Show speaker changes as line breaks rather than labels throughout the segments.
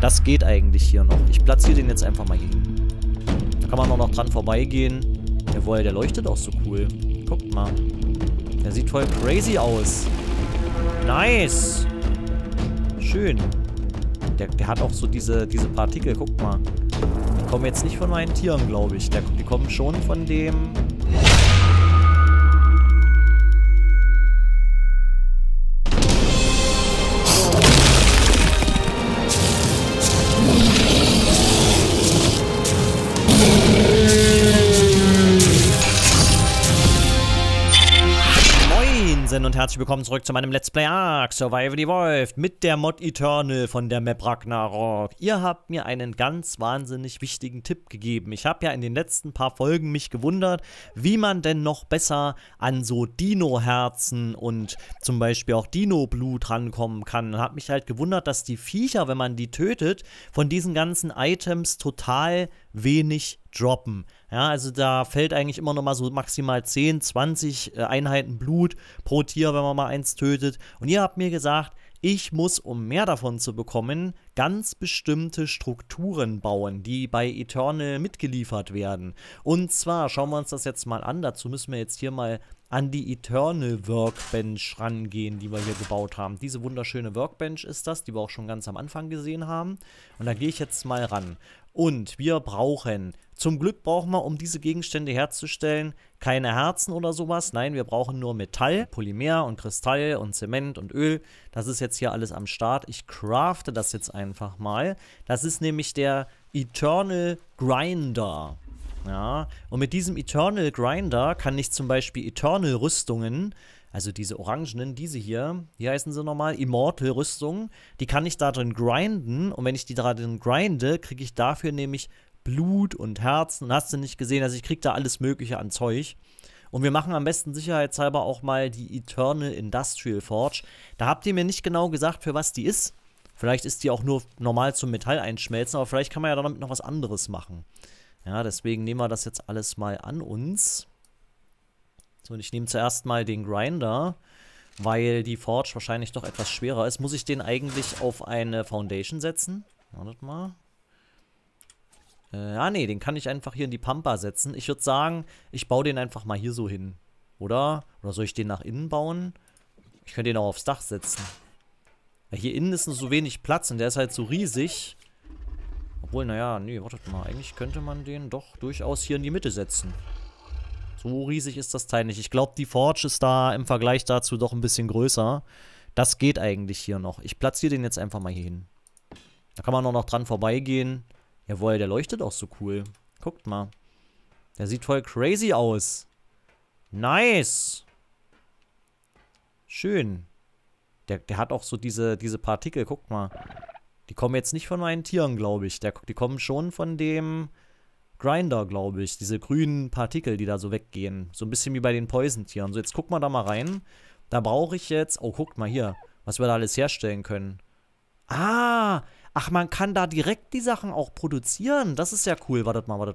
Das geht eigentlich hier noch. Ich platziere den jetzt einfach mal hier hin. Da kann man auch noch dran vorbeigehen. Jawohl, der leuchtet auch so cool. Guckt mal. Der sieht voll crazy aus. Nice. Schön. Der hat auch so diese Partikel. Guckt mal. Die kommen jetzt nicht von meinen Tieren, glaube ich. Die kommen schon von dem... Und herzlich willkommen zurück zu meinem Let's Play Ark Survival Evolved mit der Mod Eternal von der Map Ragnarok. Ihr habt mir einen ganz wahnsinnig wichtigen Tipp gegeben. Ich habe ja in den letzten paar Folgen mich gewundert, wie man denn noch besser an so Dino-Herzen und zum Beispiel auch Dino-Blut rankommen kann. Und habe mich halt gewundert, dass die Viecher, wenn man die tötet, von diesen ganzen Items total wenig droppen. Ja, also da fällt eigentlich immer noch mal so maximal 10, 20 Einheiten Blut pro Tier, wenn man mal eins tötet. Und ihr habt mir gesagt, ich muss, um mehr davon zu bekommen, ganz bestimmte Strukturen bauen, die bei Eternal mitgeliefert werden. Und zwar, schauen wir uns das jetzt mal an, dazu müssen wir jetzt hier mal an die Eternal Workbench rangehen, die wir hier gebaut haben. Diese wunderschöne Workbench ist das, die wir auch schon ganz am Anfang gesehen haben. Und da gehe ich jetzt mal ran. Und wir brauchen, zum Glück brauchen wir, um diese Gegenstände herzustellen, keine Herzen oder sowas. Nein, wir brauchen nur Metall, Polymer und Kristall und Zement und Öl. Das ist jetzt hier alles am Start. Ich crafte das jetzt einfach mal. Das ist nämlich der Eternal Grinder. Ja, und mit diesem Eternal Grinder kann ich zum Beispiel Eternal Rüstungen, also diese orangenen, diese hier, wie heißen sie nochmal? Immortal Rüstungen, die kann ich da drin grinden. Und wenn ich die da drin grinde, kriege ich dafür nämlich Blut und Herzen. Und hast du nicht gesehen, also ich kriege da alles Mögliche an Zeug. Und wir machen am besten sicherheitshalber auch mal die Eternal Industrial Forge. Da habt ihr mir nicht genau gesagt, für was die ist. Vielleicht ist die auch nur normal zum Metall einschmelzen, aber vielleicht kann man ja damit noch was anderes machen. Ja, deswegen nehmen wir das jetzt alles mal an uns. So, und ich nehme zuerst mal den Grinder, weil die Forge wahrscheinlich doch etwas schwerer ist. Muss ich den eigentlich auf eine Foundation setzen? Wartet mal. Nee, den kann ich einfach hier in die Pampa setzen. Ich würde sagen, ich baue den einfach mal hier so hin. Oder? Oder soll ich den nach innen bauen? Ich könnte den auch aufs Dach setzen. Weil hier innen ist so wenig Platz und der ist halt so riesig. Obwohl, naja, nee, wartet mal. Eigentlich könnte man den doch durchaus hier in die Mitte setzen. So riesig ist das Teil nicht. Ich glaube, die Forge ist da im Vergleich dazu doch ein bisschen größer. Das geht eigentlich hier noch. Ich platziere den jetzt einfach mal hier hin. Da kann man auch noch dran vorbeigehen. Jawohl, der leuchtet auch so cool. Guckt mal. Der sieht voll crazy aus. Nice. Schön. Der hat auch so diese Partikel. Guckt mal. Die kommen jetzt nicht von meinen Tieren, glaube ich. Die kommen schon von dem Grinder, glaube ich. Diese grünen Partikel, die da so weggehen. So ein bisschen wie bei den Poison-Tieren. So, jetzt guck mal da mal rein. Da brauche ich jetzt... Oh, guckt mal hier. Was wir da alles herstellen können. Ah! Ach, man kann da direkt die Sachen auch produzieren. Das ist ja cool. Wartet mal.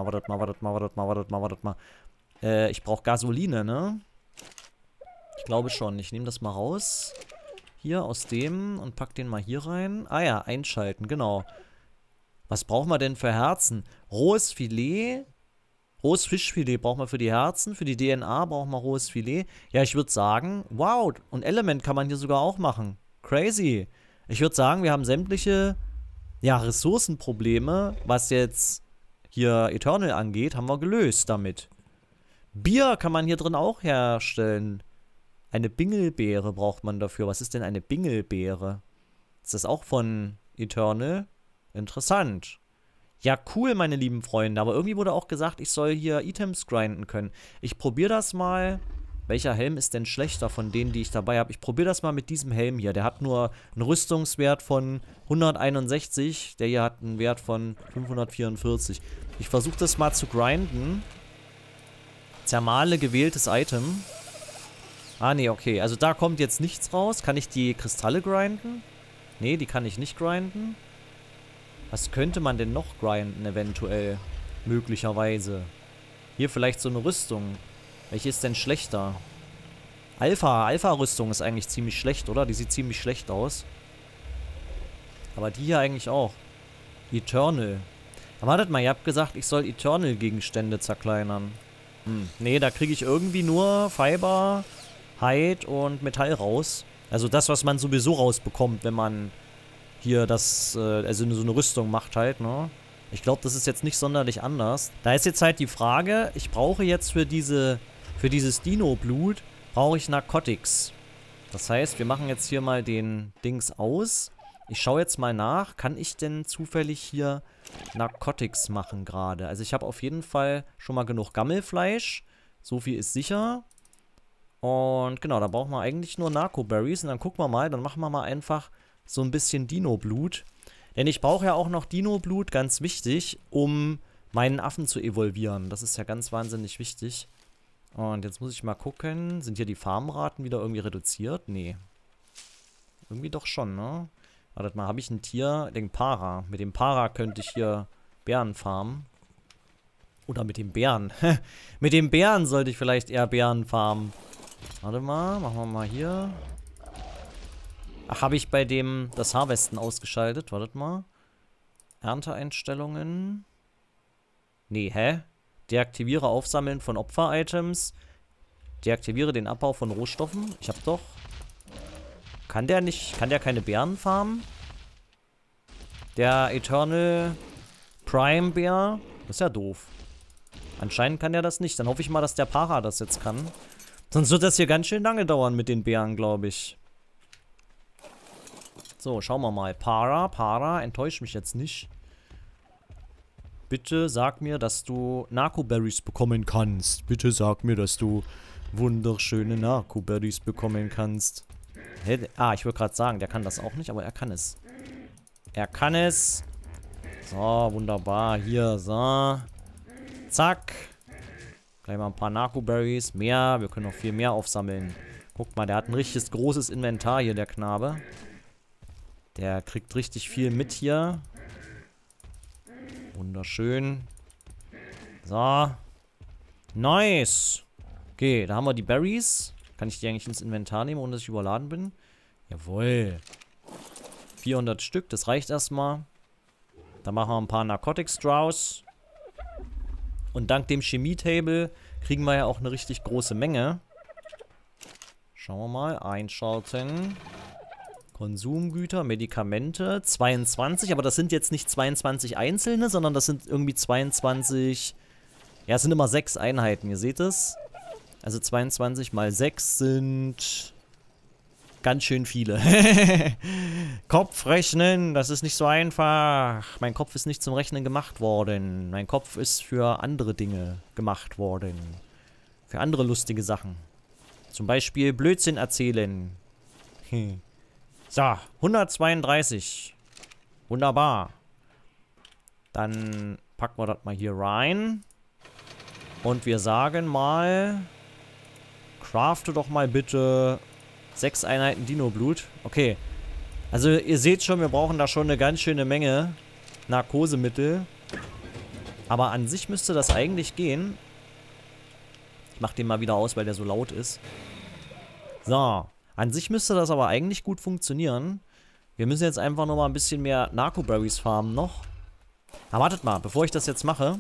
Ich brauche Gasoline, ne? Ich glaube schon. Ich nehme das mal raus. Hier aus dem und pack den mal hier rein. Ah ja, einschalten, genau. Was brauchen wir denn für Herzen? Rohes Filet. Rohes Fischfilet brauchen wir für die Herzen. Für die DNA brauchen wir rohes Filet. Ja, ich würde sagen, wow. Und Element kann man hier sogar auch machen. Crazy. Ich würde sagen, wir haben sämtliche, ja, Ressourcenprobleme, was jetzt hier Eternal angeht, haben wir gelöst damit. Bier kann man hier drin auch herstellen. Eine Bingelbeere braucht man dafür. Was ist denn eine Bingelbeere? Ist das auch von Eternal? Interessant. Ja, cool, meine lieben Freunde. Aber irgendwie wurde auch gesagt, ich soll hier Items grinden können. Ich probiere das mal. Welcher Helm ist denn schlechter von denen, die ich dabei habe? Ich probiere das mal mit diesem Helm hier. Der hat nur einen Rüstungswert von 161. Der hier hat einen Wert von 544. Ich versuche das mal zu grinden. Zermale gewähltes Item. Ah, nee, okay. Also da kommt jetzt nichts raus. Kann ich die Kristalle grinden? Nee, die kann ich nicht grinden. Was könnte man denn noch grinden, eventuell? Möglicherweise. Hier vielleicht so eine Rüstung. Welche ist denn schlechter? Alpha-Rüstung ist eigentlich ziemlich schlecht, oder? Die sieht ziemlich schlecht aus. Aber die hier eigentlich auch. Eternal. Aber wartet mal, ihr habt gesagt, ich soll Eternal-Gegenstände zerkleinern. Nee, da kriege ich irgendwie nur Fiber, Hide und Metall raus. Also das, was man sowieso rausbekommt, wenn man hier das, also so eine Rüstung macht halt, ne? Ich glaube, das ist jetzt nicht sonderlich anders. Da ist jetzt halt die Frage, ich brauche jetzt für dieses Dino-Blut, brauche ich Narcotics. Das heißt, wir machen jetzt hier mal den Dings aus. Ich schaue jetzt mal nach, kann ich denn zufällig hier Narcotics machen gerade? Also ich habe auf jeden Fall schon mal genug Gammelfleisch. So viel ist sicher. Und genau, da brauchen wir eigentlich nur Narco-Berries. Und dann gucken wir mal, dann machen wir mal einfach so ein bisschen Dino-Blut. Denn ich brauche ja auch noch Dino-Blut, ganz wichtig, um meinen Affen zu evolvieren. Das ist ja ganz wahnsinnig wichtig. Und jetzt muss ich mal gucken, sind hier die Farmraten wieder irgendwie reduziert? Nee. Irgendwie doch schon, ne? Wartet mal, habe ich ein Tier? Den Para. Mit dem Para könnte ich hier Bären farmen. Oder mit dem Bären. Mit dem Bären sollte ich vielleicht eher Bären farmen. Warte mal, machen wir mal hier. Ach, habe ich bei dem das Harvesten ausgeschaltet? Wartet mal. Ernteeinstellungen. Nee, hä? Deaktiviere Aufsammeln von Opfer-Items. Deaktiviere den Abbau von Rohstoffen. Ich hab doch... Kann der keine Bären farmen? Der Eternal Prime Bär? Das ist ja doof. Anscheinend kann der das nicht. Dann hoffe ich mal, dass der Para das jetzt kann. Sonst wird das hier ganz schön lange dauern mit den Bären, glaube ich. So, schauen wir mal. Para, enttäusch mich jetzt nicht. Bitte sag mir, dass du Narco-Berries bekommen kannst. Bitte sag mir, dass du wunderschöne Narco-Berries bekommen kannst. Ah, ich würde gerade sagen, der kann das auch nicht, aber er kann es. Er kann es. So, wunderbar. Hier, so. Zack. Gleich mal ein paar Narco-Berries. Mehr. Wir können noch viel mehr aufsammeln. Guck mal, der hat ein richtiges großes Inventar hier, der Knabe. Der kriegt richtig viel mit hier. Wunderschön. So. Nice. Okay, da haben wir die Berries. Kann ich die eigentlich ins Inventar nehmen, ohne dass ich überladen bin? Jawohl. 400 Stück, das reicht erstmal. Dann machen wir ein paar Narcotics draus. Und dank dem Chemie-Table kriegen wir ja auch eine richtig große Menge. Schauen wir mal. Einschalten. Konsumgüter, Medikamente. 22, aber das sind jetzt nicht 22 einzelne, sondern das sind irgendwie 22... Ja, es sind immer 6 Einheiten, ihr seht es. Also 22 mal 6 sind ganz schön viele. Kopfrechnen, das ist nicht so einfach. Mein Kopf ist nicht zum Rechnen gemacht worden. Mein Kopf ist für andere Dinge gemacht worden. Für andere lustige Sachen. Zum Beispiel Blödsinn erzählen. So, 132. Wunderbar. Dann packen wir das mal hier rein. Und wir sagen mal... Crafte doch mal bitte 6 Einheiten Dino-Blut. Okay. Also ihr seht schon, wir brauchen da schon eine ganz schöne Menge Narkosemittel. Aber an sich müsste das eigentlich gehen. Ich mach den mal wieder aus, weil der so laut ist. So. An sich müsste das aber eigentlich gut funktionieren. Wir müssen jetzt einfach noch mal ein bisschen mehr Narco-Berries farmen noch. Aber wartet mal, bevor ich das jetzt mache...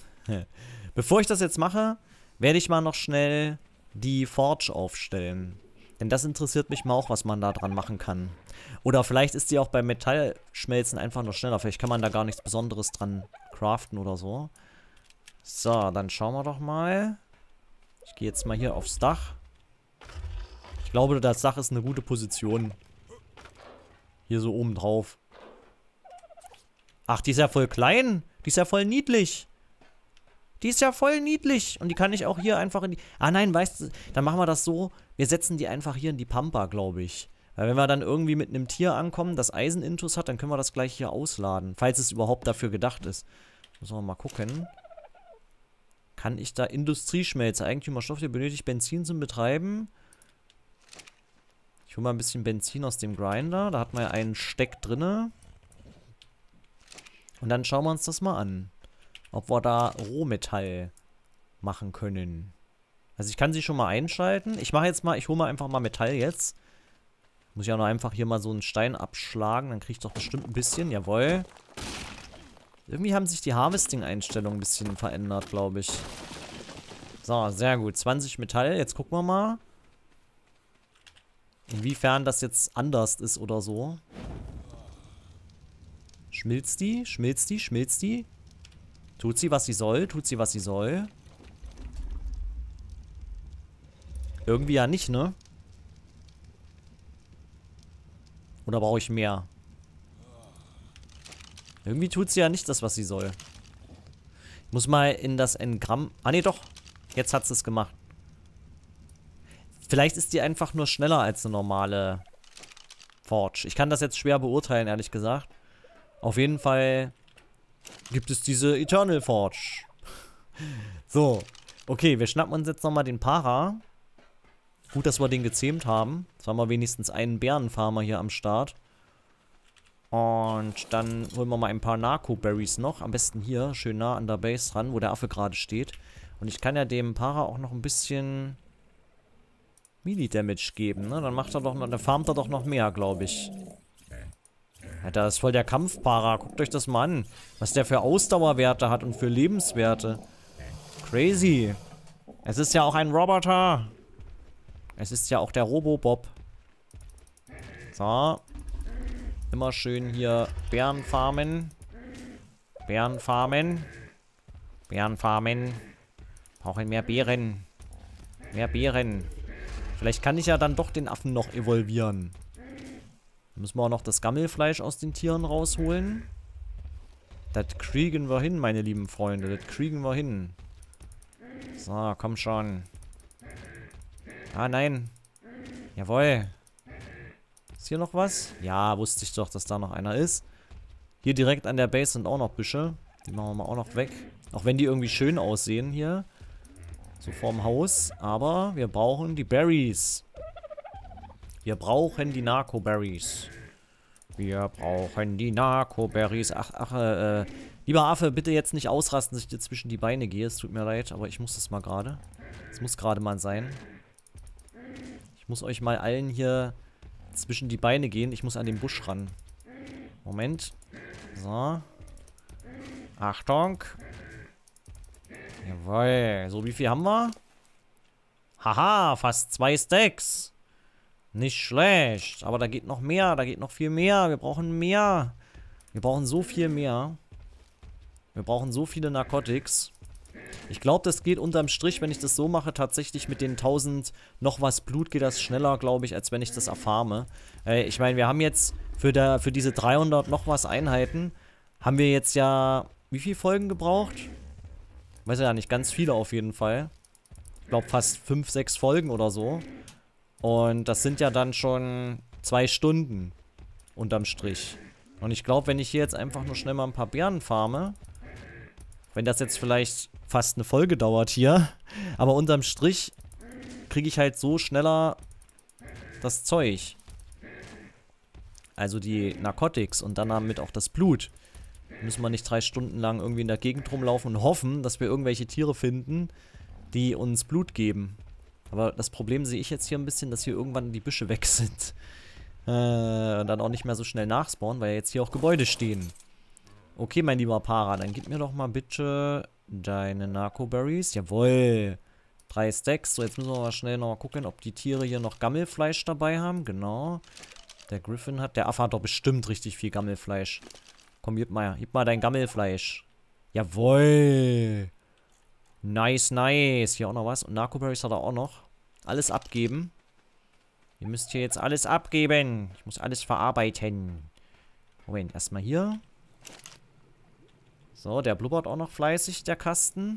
werde ich mal noch schnell... die Forge aufstellen. Denn das interessiert mich mal auch, was man da dran machen kann. Oder vielleicht ist die auch beim Metallschmelzen einfach nur schneller. Vielleicht kann man da gar nichts Besonderes dran craften oder so. So, dann schauen wir doch mal. Ich gehe jetzt mal hier aufs Dach. Ich glaube, das Dach ist eine gute Position. Hier so oben drauf. Ach, die ist ja voll klein. Die ist ja voll niedlich. Die ist ja voll niedlich. Und die kann ich auch hier einfach in die... Ah nein, weißt du, dann machen wir das so. Wir setzen die einfach hier in die Pampa, glaube ich. Weil wenn wir dann irgendwie mit einem Tier ankommen, das Eisenintus hat, dann können wir das gleich hier ausladen. Falls es überhaupt dafür gedacht ist. Müssen wir mal gucken. Kann ich da Industrieschmelze, Eigentümerstoff, der benötigt Benzin zum Betreiben. Ich hole mal ein bisschen Benzin aus dem Grinder. Da hat man ja einen Steck drinne. Und dann schauen wir uns das mal an. Ob wir da Rohmetall machen können. Also ich kann sie schon mal einschalten. Ich mache jetzt mal, ich hole mal einfach mal Metall jetzt. Muss ich auch noch einfach hier mal so einen Stein abschlagen. Dann kriege ich doch bestimmt ein bisschen. Jawohl. Irgendwie haben sich die Harvesting-Einstellungen ein bisschen verändert, glaube ich. So, sehr gut. 20 Metall. Jetzt gucken wir mal. Inwiefern das jetzt anders ist oder so. Schmilzt die? Schmilzt die? Schmilzt die? Tut sie, was sie soll? Tut sie, was sie soll? Irgendwie ja nicht, ne? Oder brauche ich mehr? Irgendwie tut sie ja nicht das, was sie soll. Ich muss mal in das Engramm... Ah, ne, doch. Jetzt hat sie es gemacht. Vielleicht ist die einfach nur schneller als eine normale Forge. Ich kann das jetzt schwer beurteilen, ehrlich gesagt. Auf jeden Fall gibt es diese Eternal Forge. So. Okay, wir schnappen uns jetzt nochmal den Para. Gut, dass wir den gezähmt haben. Jetzt haben wir wenigstens einen Bärenfarmer hier am Start. Und dann holen wir mal ein paar Narco-Berries noch. Am besten hier, schön nah an der Base dran, wo der Affe gerade steht. Und ich kann ja dem Para auch noch ein bisschen Melee-Damage geben, ne? Dann macht er doch noch, dann farmt er doch noch mehr, glaube ich. Alter, das ist voll der Kampfpara. Guckt euch das mal an. Was der für Ausdauerwerte hat und für Lebenswerte. Crazy. Es ist ja auch ein Roboter. Es ist ja auch der Robobob. So. Immer schön hier Bären farmen. Bären farmen. Bären farmen. Brauchen mehr Beeren. Mehr Beeren. Vielleicht kann ich ja dann doch den Affen noch evolvieren. Dann müssen wir auch noch das Gammelfleisch aus den Tieren rausholen. Das kriegen wir hin, meine lieben Freunde. Das kriegen wir hin. So, komm schon. Ah, nein. Jawohl. Ist hier noch was? Ja, wusste ich doch, dass da noch einer ist. Hier direkt an der Base sind auch noch Büsche. Die machen wir mal auch noch weg. Auch wenn die irgendwie schön aussehen hier. So vorm Haus. Aber wir brauchen die Berries. Wir brauchen die Narco-Berries. Wir brauchen die Narco-Berries. Ach, lieber Affe, bitte jetzt nicht ausrasten, dass ich dir zwischen die Beine gehe. Es tut mir leid, aber ich muss das mal gerade. Es muss gerade mal sein. Ich muss euch mal allen hier zwischen die Beine gehen. Ich muss an den Busch ran. Moment. So. Achtung. Jawohl. So, wie viel haben wir? Haha, fast 2 Stacks. Nicht schlecht. Aber da geht noch mehr. Da geht noch viel mehr. Wir brauchen mehr. Wir brauchen so viel mehr. Wir brauchen so viele Narcotics. Ich glaube, das geht unterm Strich, wenn ich das so mache, tatsächlich mit den 1000 noch was Blut geht das schneller, glaube ich, als wenn ich das erfarme. Ich meine, wir haben jetzt für diese 300 noch was Einheiten, haben wir jetzt ja, wie viele Folgen gebraucht? Weiß ja nicht, ganz viele auf jeden Fall. Ich glaube fast 5, 6 Folgen oder so. Und das sind ja dann schon 2 Stunden unterm Strich. Und ich glaube, wenn ich hier jetzt einfach nur schnell mal ein paar Beeren farme, wenn das jetzt vielleicht fast eine Folge dauert hier, aber unterm Strich kriege ich halt so schneller das Zeug. Also die Narcotics und dann damit auch das Blut. Müssen wir nicht 3 Stunden lang irgendwie in der Gegend rumlaufen und hoffen, dass wir irgendwelche Tiere finden, die uns Blut geben. Aber das Problem sehe ich jetzt hier ein bisschen, dass hier irgendwann die Büsche weg sind. Und dann auch nicht mehr so schnell nachspawnen, weil jetzt hier auch Gebäude stehen. Okay, mein lieber Para, dann gib mir doch mal bitte deine Narco-Berries. Jawohl. 3 Stacks. So, jetzt müssen wir mal schnell noch mal gucken, ob die Tiere hier noch Gammelfleisch dabei haben. Genau. Der Griffin hat. Der Affe hat doch bestimmt richtig viel Gammelfleisch. Komm, gib mal dein Gammelfleisch. Jawohl. Nice, nice. Hier auch noch was. Und Narco-Berries hat er auch noch. Alles abgeben. Ihr müsst hier jetzt alles abgeben. Ich muss alles verarbeiten. Moment, erstmal hier. So, der blubbert auch noch fleißig, der Kasten.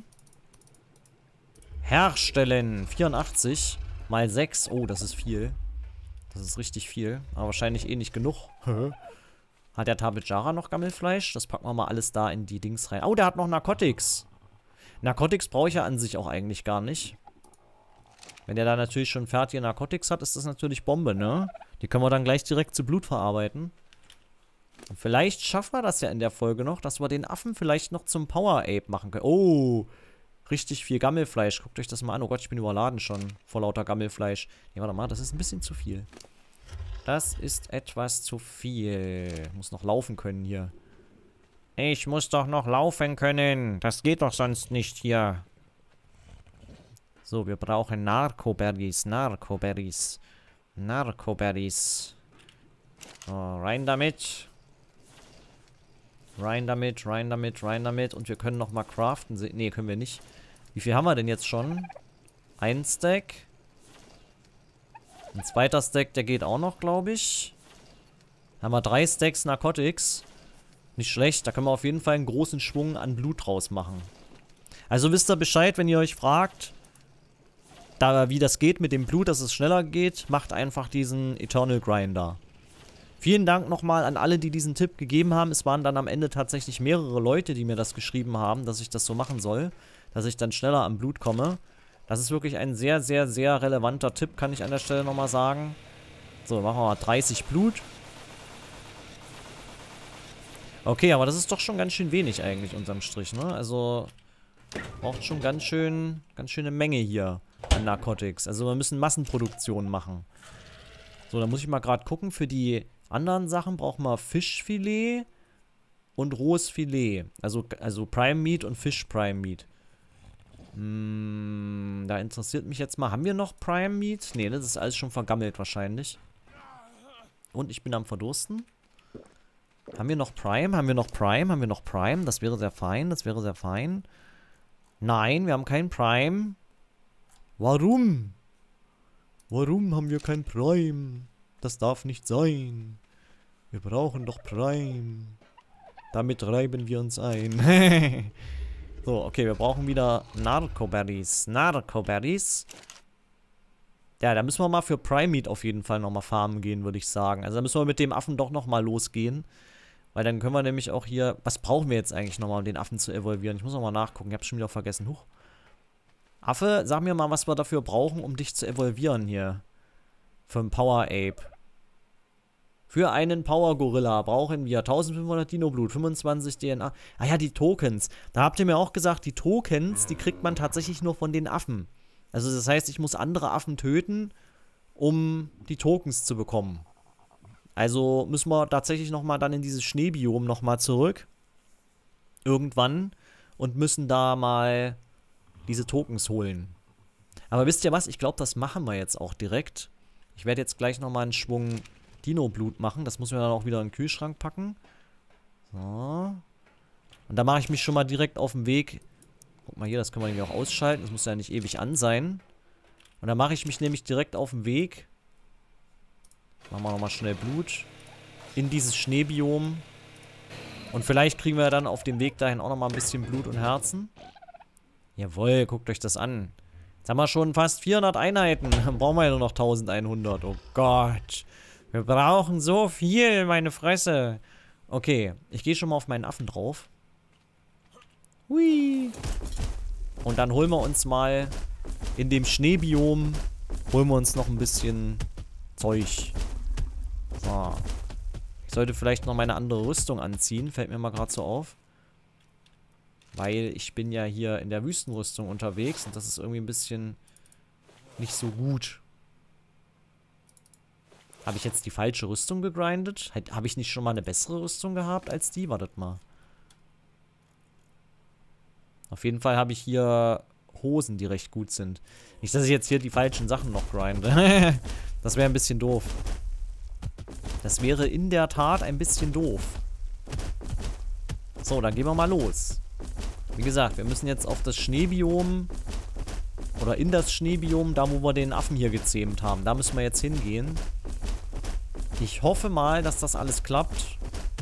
Herstellen. 84 mal 6. Oh, das ist viel. Das ist richtig viel. Aber wahrscheinlich eh nicht genug. Hat der Tabijara noch Gammelfleisch? Das packen wir mal alles da in die Dings rein. Oh, der hat noch Narcotics. Narcotics brauche ich ja an sich auch eigentlich gar nicht. Wenn der da natürlich schon fertige Narcotics hat, ist das natürlich Bombe, ne? Die können wir dann gleich direkt zu Blut verarbeiten. Und vielleicht schaffen wir das ja in der Folge noch, dass wir den Affen vielleicht noch zum Power Ape machen können. Oh, richtig viel Gammelfleisch. Guckt euch das mal an. Oh Gott, ich bin überladen schon vor lauter Gammelfleisch. Nee, warte mal, das ist ein bisschen zu viel. Das ist etwas zu viel. Ich muss noch laufen können hier. Ich muss doch noch laufen können. Das geht doch sonst nicht hier. So, wir brauchen Narcoberries. Narcoberries. Narcoberries. So, rein damit. Rein damit, rein damit, rein damit. Und wir können nochmal craften. Ne, können wir nicht. Wie viel haben wir denn jetzt schon? Ein Stack. Ein zweiter Stack, der geht auch noch, glaube ich. Haben wir 3 Stacks Narcotics. Nicht schlecht. Da können wir auf jeden Fall einen großen Schwung an Blut draus machen. Also wisst ihr Bescheid, wenn ihr euch fragt, wie das geht mit dem Blut, dass es schneller geht, macht einfach diesen Eternal Grinder. Vielen Dank nochmal an alle, die diesen Tipp gegeben haben. Es waren dann am Ende tatsächlich mehrere Leute, die mir das geschrieben haben, dass ich das so machen soll. Dass ich dann schneller am Blut komme. Das ist wirklich ein sehr, sehr, sehr relevanter Tipp, kann ich an der Stelle nochmal sagen. So, machen wir mal 30 Blut. Okay, aber das ist doch schon ganz schön wenig eigentlich unterm Strich, ne? Also, braucht schon ganz schöne Menge hier an Narcotics. Also, wir müssen Massenproduktion machen. So, da muss ich mal gerade gucken. Für die anderen Sachen brauchen wir Fischfilet und rohes Filet. Also Prime Meat und Fish Prime Meat. Da interessiert mich jetzt mal, haben wir noch Prime Meat? Ne, das ist alles schon vergammelt wahrscheinlich. Und ich bin am Verdursten. Haben wir noch Prime? Haben wir noch Prime? Haben wir noch Prime? Das wäre sehr fein, das wäre sehr fein. Nein, wir haben keinen Prime. Warum? Warum haben wir kein Prime? Das darf nicht sein. Wir brauchen doch Prime. Damit reiben wir uns ein. So, okay, wir brauchen wieder Narcoberries. Narcoberries. Ja, da müssen wir mal für Prime Meat auf jeden Fall nochmal farmen gehen, würde ich sagen. Also da müssen wir mit dem Affen doch nochmal losgehen. Weil dann können wir nämlich auch hier... Was brauchen wir jetzt eigentlich nochmal, um den Affen zu evolvieren? Ich muss nochmal nachgucken, ich hab's schon wieder vergessen. Huch. Affe, sag mir mal, was wir dafür brauchen, um dich zu evolvieren hier. Für einen Power Ape. Für einen Power Gorilla brauchen wir 1500 Dino-Blut, 25 DNA. Ah ja, die Tokens. Da habt ihr mir auch gesagt, die Tokens, die kriegt man tatsächlich nur von den Affen. Also das heißt, ich muss andere Affen töten, um die Tokens zu bekommen. Also müssen wir tatsächlich nochmal dann in dieses Schneebiom nochmal zurück. Irgendwann. Und müssen da mal diese Tokens holen. Aber wisst ihr was? Ich glaube, das machen wir jetzt auch direkt. Ich werde jetzt gleich nochmal einen Schwung Dino-Blut machen. Das muss ich mir dann auch wieder in den Kühlschrank packen. So. Und da mache ich mich schon mal direkt auf den Weg. Guck mal hier, das können wir nämlich auch ausschalten. Das muss ja nicht ewig an sein. Und da mache ich mich nämlich direkt auf den Weg. Machen wir nochmal schnell Blut. In dieses Schneebiom. Und vielleicht kriegen wir dann auf dem Weg dahin auch nochmal ein bisschen Blut und Herzen. Jawohl, guckt euch das an. Jetzt haben wir schon fast 400 Einheiten. Dann brauchen wir ja nur noch 1100. Oh Gott. Wir brauchen so viel, meine Fresse. Okay, ich gehe schon mal auf meinen Affen drauf. Hui. Und dann holen wir uns mal in dem Schneebiom, holen wir uns noch ein bisschen Zeug. So. Ich sollte vielleicht noch meine andere Rüstung anziehen, fällt mir mal gerade so auf. Weil ich bin ja hier in der Wüstenrüstung unterwegs und das ist irgendwie ein bisschen nicht so gut. Habe ich jetzt die falsche Rüstung gegrindet? Habe ich nicht schon mal eine bessere Rüstung gehabt als die? Wartet mal. Auf jeden Fall habe ich hier Hosen, die recht gut sind. Nicht, dass ich jetzt hier die falschen Sachen noch grinde. Das wäre ein bisschen doof. Das wäre in der Tat ein bisschen doof. So, dann gehen wir mal los. Wie gesagt, wir müssen jetzt auf das Schneebiom oder in das Schneebiom, da wo wir den Affen hier gezähmt haben. Da müssen wir jetzt hingehen. Ich hoffe mal, dass das alles klappt.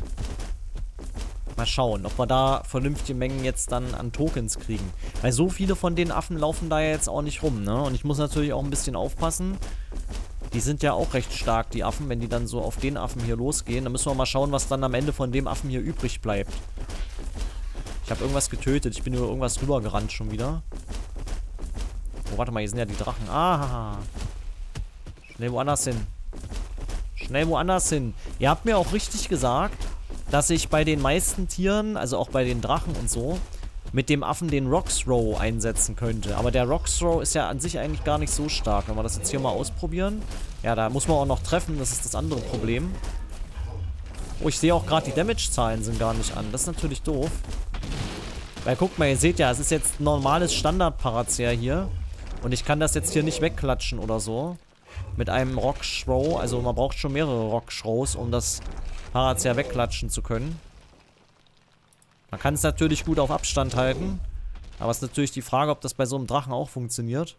Mal schauen, ob wir da vernünftige Mengen jetzt dann an Tokens kriegen. Weil so viele von den Affen laufen da ja jetzt auch nicht rum, ne? Und ich muss natürlich auch ein bisschen aufpassen. Die sind ja auch recht stark, die Affen, wenn die dann so auf den Affen hier losgehen. Dann müssen wir mal schauen, was dann am Ende von dem Affen hier übrig bleibt. Ich habe irgendwas getötet. Ich bin über irgendwas rübergerannt schon wieder. Oh, warte mal, hier sind ja die Drachen. Ah. Schnell woanders hin. Schnell woanders hin. Ihr habt mir auch richtig gesagt, dass ich bei den meisten Tieren, also auch bei den Drachen und so, mit dem Affen den Rock Throw einsetzen könnte. Aber der Rock Throw ist ja an sich eigentlich gar nicht so stark. Wenn wir das jetzt hier mal ausprobieren. Ja, da muss man auch noch treffen. Das ist das andere Problem. Oh, ich sehe auch gerade, die Damage-Zahlen sind gar nicht an. Das ist natürlich doof. Weil guckt mal, ihr seht ja, es ist jetzt ein normales Standard-Parazer hier. Und ich kann das jetzt hier nicht wegklatschen oder so. Mit einem Rock Throw. Also man braucht schon mehrere Rock Throws, um das Parazer wegklatschen zu können. Man kann es natürlich gut auf Abstand halten. Aber es ist natürlich die Frage, ob das bei so einem Drachen auch funktioniert.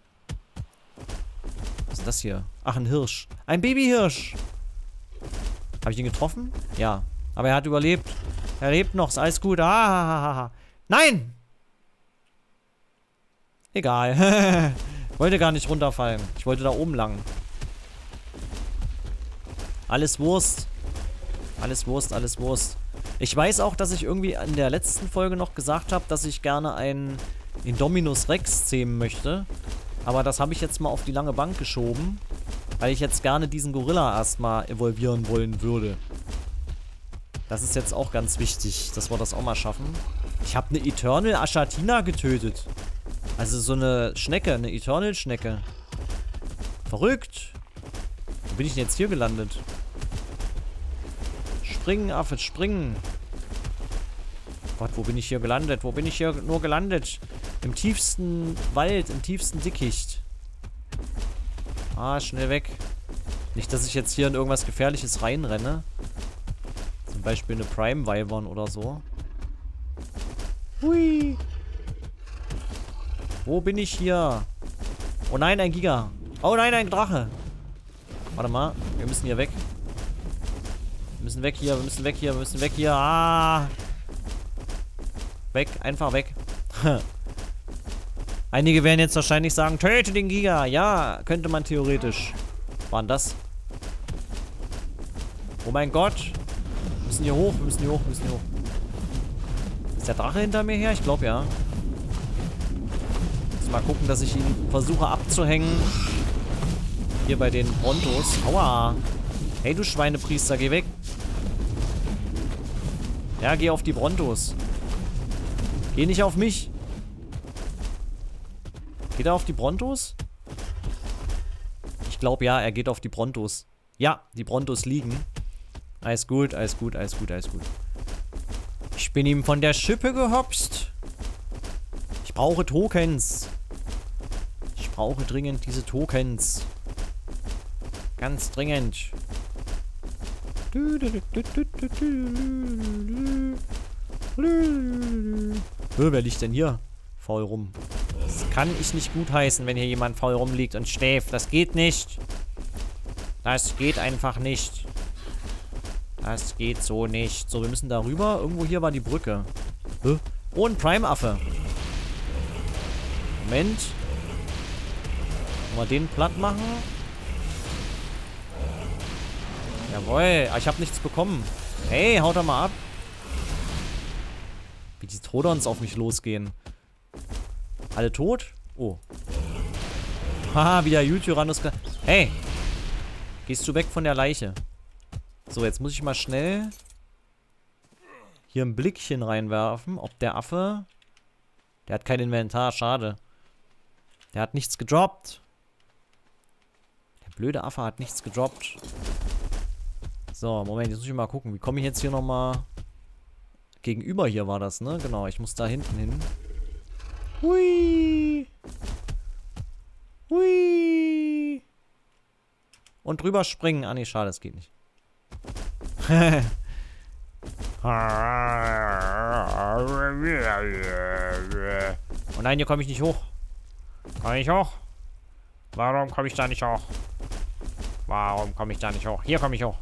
Was ist das hier? Ach, ein Hirsch. Ein Babyhirsch. Habe ich ihn getroffen? Ja. Aber er hat überlebt. Er lebt noch. Ist alles gut. Ah, nein! Egal. Wollte gar nicht runterfallen. Ich wollte da oben lang. Alles Wurst. Alles Wurst, alles Wurst. Ich weiß auch, dass ich irgendwie in der letzten Folge noch gesagt habe, dass ich gerne einen Indominus Rex zähmen möchte. Aber das habe ich jetzt mal auf die lange Bank geschoben. Weil ich jetzt gerne diesen Gorilla erstmal evolvieren wollen würde. Das ist jetzt auch ganz wichtig, dass wir das auch mal schaffen. Ich habe eine Eternal Aschatina getötet. Also so eine Schnecke, eine Eternal-Schnecke. Verrückt. Wo bin ich denn jetzt hier gelandet? Springen, Affe, springen. Gott, wo bin ich hier gelandet? Wo bin ich hier nur gelandet? Im tiefsten Wald, im tiefsten Dickicht. Ah, schnell weg. Nicht, dass ich jetzt hier in irgendwas Gefährliches reinrenne. Zum Beispiel eine Prime-Wyvern oder so. Hui. Wo bin ich hier? Oh nein, ein Giga. Oh nein, ein Drache. Warte mal, wir müssen hier weg. Wir müssen weg hier, wir müssen weg hier, wir müssen weg hier. Ah. Weg, einfach weg. Einige werden jetzt wahrscheinlich sagen, töte den Giga. Ja, könnte man theoretisch. Was war denn das? Oh mein Gott. Wir müssen hier hoch, wir müssen hier hoch, wir müssen hier hoch. Ist der Drache hinter mir her? Ich glaube ja. Muss mal gucken, dass ich ihn versuche abzuhängen. Hier bei den Brontos. Aua. Hey, du Schweinepriester, geh weg. Ja, geh auf die Brontos. Geh nicht auf mich. Geht er auf die Brontos? Ich glaube ja, er geht auf die Brontos. Ja, die Brontos liegen. Alles gut, alles gut, alles gut, alles gut. Ich bin ihm von der Schippe gehopst. Ich brauche Tokens. Ich brauche dringend diese Tokens. Ganz dringend. Wer liegt denn hier? Faul rum. Das kann ich nicht gutheißen, wenn hier jemand faul rumliegt und schläft. Das geht nicht. Das geht einfach nicht. Das geht so nicht. So, wir müssen da rüber. Irgendwo hier war die Brücke. Oh, ein Prime-Affe. Moment. Wollen wir den platt machen? Jawohl. Ich habe nichts bekommen. Hey, haut doch mal ab. Wie die Trodons auf mich losgehen. Alle tot? Oh. Haha, wieder Tyrannos. Hey! Gehst du weg von der Leiche? So, jetzt muss ich mal schnell hier ein Blickchen reinwerfen, ob der Affe... Der hat kein Inventar, schade. Der hat nichts gedroppt. Der blöde Affe hat nichts gedroppt. So, Moment, jetzt muss ich mal gucken. Wie komme ich jetzt hier nochmal... Gegenüber hier war das, ne? Genau, ich muss da hinten hin. Hui. Hui. Und drüber springen. Ah, nee, schade, das geht nicht. Oh nein, hier komme ich nicht hoch. Komme ich hoch? Warum komme ich da nicht hoch? Warum komme ich da nicht hoch? Hier komme ich hoch.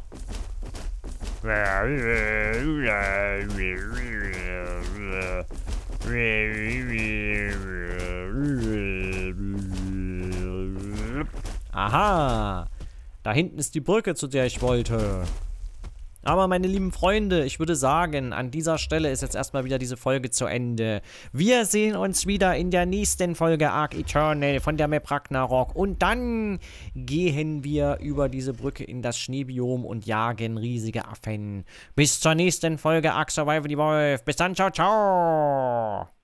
Aha. Da hinten ist die Brücke, zu der ich wollte. Aber meine lieben Freunde, ich würde sagen, an dieser Stelle ist jetzt erstmal wieder diese Folge zu Ende. Wir sehen uns wieder in der nächsten Folge Ark Eternal von der Map Ragnarok. Und dann gehen wir über diese Brücke in das Schneebiom und jagen riesige Affen. Bis zur nächsten Folge Ark Survival Evolved. Bis dann, ciao, ciao.